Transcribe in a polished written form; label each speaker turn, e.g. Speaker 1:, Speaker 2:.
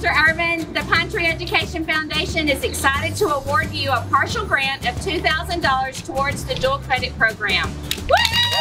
Speaker 1: Dr. Irvine, the Pine Tree Education Foundation is excited to award you a partial grant of $2,000 towards the dual credit program. Woo!